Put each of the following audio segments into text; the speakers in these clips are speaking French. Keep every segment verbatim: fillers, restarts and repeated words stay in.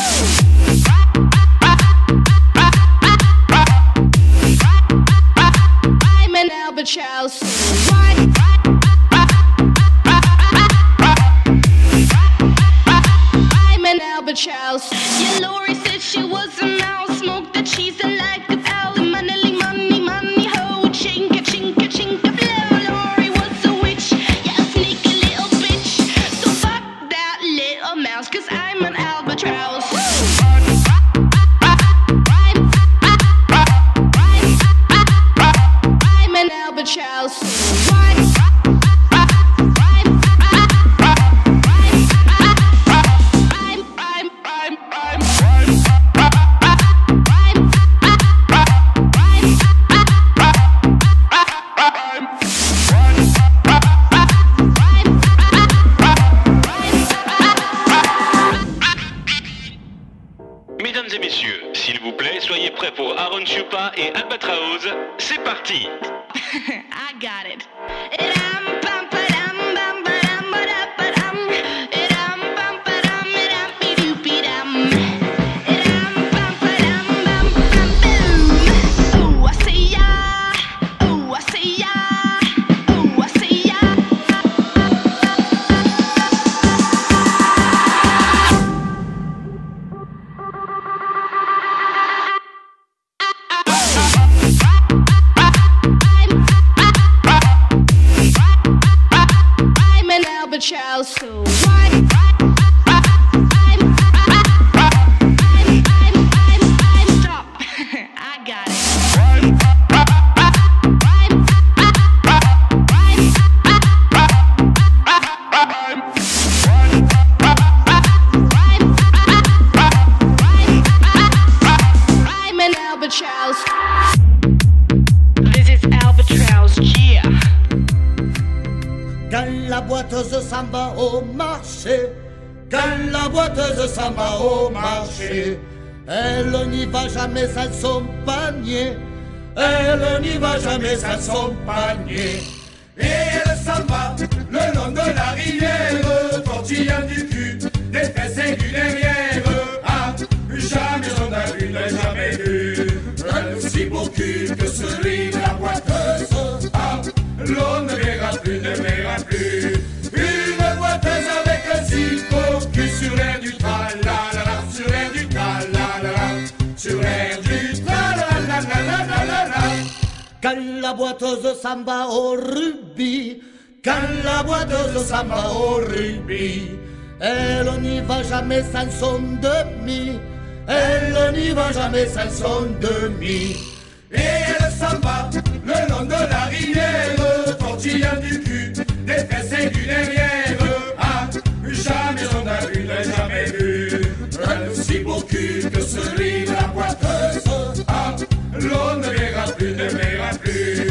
I'm an albatross. I'm an albatross. Yeah, Lori said she was a mouse. Smoked the cheese and like a owl. Money, money, money, ho. Chinka, chinka, chinka, blow. Lori was a witch. Yeah, a sneaky little bitch. So fuck that little mouse, cause I'm an albatross. I'm an albatross. Mesdames et messieurs, s'il vous plaît, soyez prêts pour Aaron Chupa et Albatraoz. C'est parti. I got it. Albatross, so why? Stop. I got it. I'm an albatross. This is albatross, yeah. Quand la boiteuse s'en va au marché, quand la boiteuse s'en va au marché, elle n'y va jamais sans son panier, elle n'y va jamais sans son panier. Et elle s'en va le long de la rivière, tortillant du cul, des fesses et du derrière. Ah, jamais on a vu, n'a jamais vu un aussi beau cul que celui de la boiteuse. Ah, l'on ne verra plus, ne verra plus une boiteuse avec un si beau cul sur l'air du tra-la-la-la, sur l'air du tra-la-la-la, sur l'air du tra-la-la-la-la-la-la. Quand la boiteuse s'en va au rugby, quand la boiteuse s'en va au rugby, elle n'y va jamais sans son demi, elle n'y va jamais sans son demi. Et elle s'en va le long de la rivière, tortillant du cul, des fesses et du derrière. Ah, jamais on a vu, n'a jamais vu un aussi beau cul que celui de la boiteuse. Ah, l'on ne verra plus, ne verra plus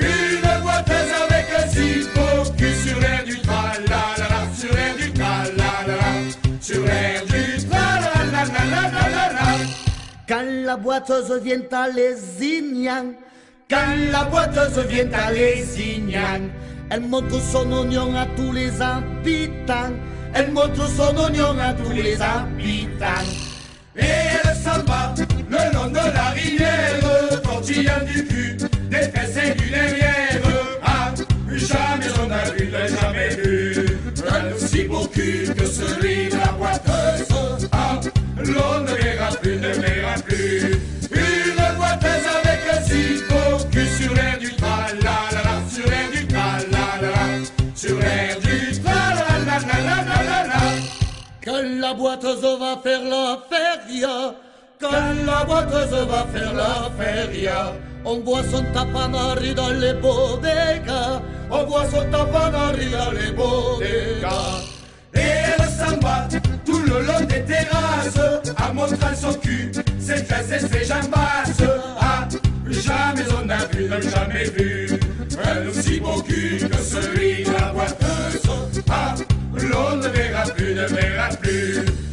une boiteuse avec un si beau cul sur l'air du tra-la-la-la, sur l'air du tra-la-la-la, sur l'air du tra-la-la-la-la-la-la. Quand la boiteuse vient à Lézignan, quand la boiteuse vient à Lézignan, elle montre son oignon à tous les habitants, elle montre son oignon à tous les habitants. Et elle s'en va le long de la rivière, tortillant du cul, des fesses et du derrière. Ah, jamais on a vu, n'a jamais vu un aussi beau cul que celui de la boiteuse. Ah, l'on ne verra plus, ne verra plus une boiteuse avec un si beau cul sur l'air du tra-la-la-la, sur l'air du tra-la-la-la, sur l'air du tra-la-la-la-la-la-la. Quand la boiteuse va faire la feria, quand la boiteuse va faire la feria, on voit son tapanari dans les bodegas, on voit son tapanari dans les bodegas. Et elle s'en va tout le long des terrasses, en montrant son cul, ses fesses et ses jambasses. Ah, jamais on a vu, n'a jamais vu un aussi beau cul que celui de la boiteuse. Ah, l'on ne verra plus, ne verra plus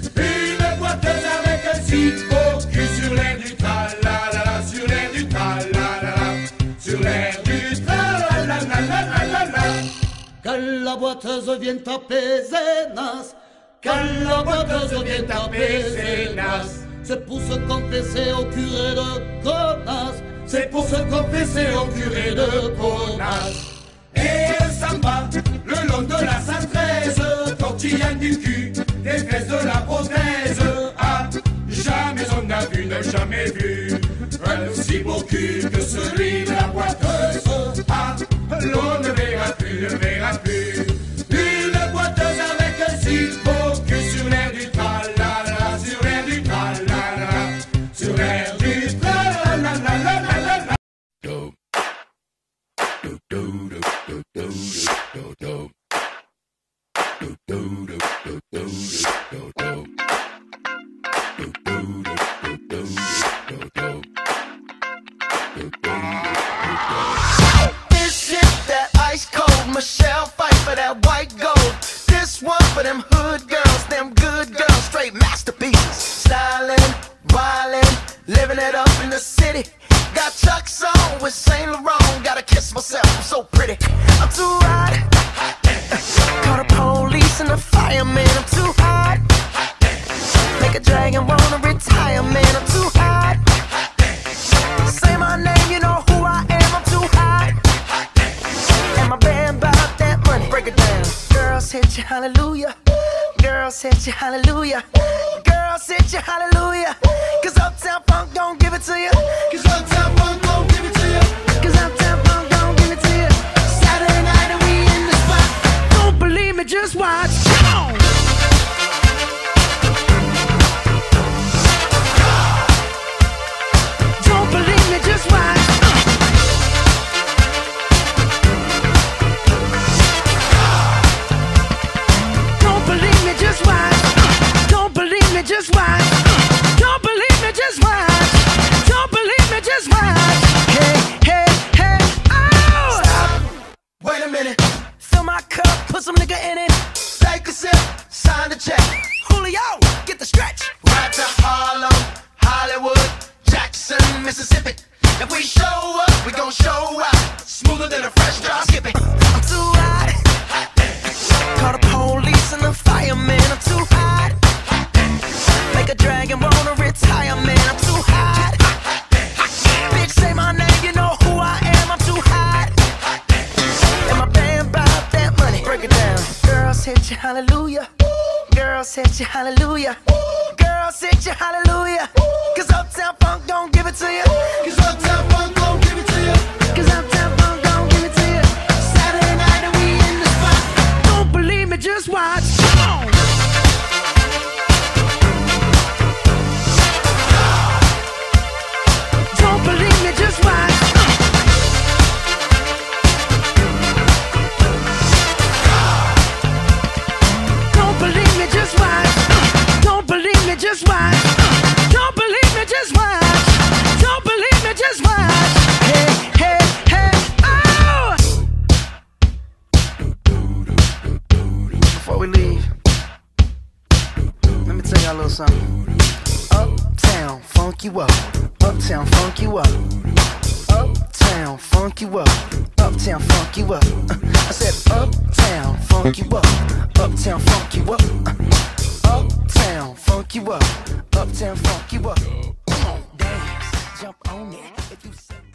une boiteuse avec un si beau cul sur l'air du tra-la-la-la, sur l'air du tra-la-la-la, sur l'air du tra-la-la-la-la-la-la. Quand la boiteuse vient taper Zénas, quand la boiteuse vient taper Zénas, c'est pour se confesser au curé de Connasse, c'est pour se confesser au curé de Connasse. Et le samba, le long de la Sainte-Thérèse, tortillane du cul, des fesses de la prothèse. Ah, jamais on n'a vu, ne jamais vu un aussi beau cul que celui de la boiteuse. Ah, l'on ne verra plus, ne verra plus une boiteuse avec un si beau cul sur l'air du tralala, sur l'air du tralala, sur l'air du tralala. This is that ice cold Michelle fight for that white gold. This one for them hood girls, them good girls, straight masterpieces. Stylin', wildin', living it up in the city. Got Chuck's on with Saint Laurent. Gotta kiss myself, I'm so pretty. I'm too hot. Call the police and the fireman. I'm too hot. Make a dragon wanna retire, man. I'm too hot. Say my name, you know who I am. I'm too hot. And my band bought that money. Break it down. Girls hit you, hallelujah. Girls hit you, hallelujah. Girls hit you, hallelujah. Cause Uptown Funk don't give it to you. Cause Uptown Funk don't give it to you. Cause Uptown Funk don't give it to you. Saturday night and we in the spot. Don't believe me, just watch. Come on. Don't believe me, just watch. Don't believe me, just watch. Don't believe me, just watch. Don't believe me, just watch. Don't believe me, just watch. Hey, hey, hey, oh! Stop. Wait a minute. Fill my cup, put some nigga in it. Take a sip, sign the check. Julio, get the stretch. Right to Harlem, Hollywood, Jackson, Mississippi. If we show up, we gon' show out. Smoother than a fresh drop. Skip it. I'm too hot. Call the police and the fireman. I'm too hot. Make a dragon wanna retire, man. I'm too hot. Bitch, say my name, you know who I am. I'm too hot. And my band bought that money. Break it down. Girls hit you, hallelujah. Girls hit you, hallelujah. Girls hit you, hallelujah. Cause Uptown Funk don't give it to you. Cause Uptown Funk don't give it to you. Cause Uptown Funk don't give it to you. Saturday night and we in the spot. Don't believe me, just watch. Come on. Don't believe me, just watch. Don't believe me, just watch. Don't believe me, just watch. Don't believe me, just watch. Don't believe me, just watch. Hey, hey, hey, oh! Before we leave, let me tell y'all a little something. Uptown, funk you up. Uptown, funk you up. Uptown, funk you up. Uptown, funk you up. I said uptown, funk you up. Uptown, funk you up. Uptown, funk you up. Uptown, funk you up. Come on, dance, jump on it. If you say